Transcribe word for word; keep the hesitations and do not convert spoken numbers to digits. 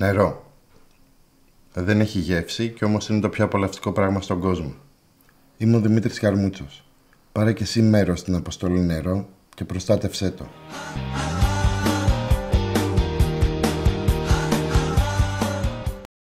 Νερό. Δεν έχει γεύση και όμως είναι το πιο απολαυστικό πράγμα στον κόσμο. Είμαι ο Δημήτρης Καρμούτσος. Πάρε και εσύ μέρος στην αποστολή νερό και προστάτευσέ το.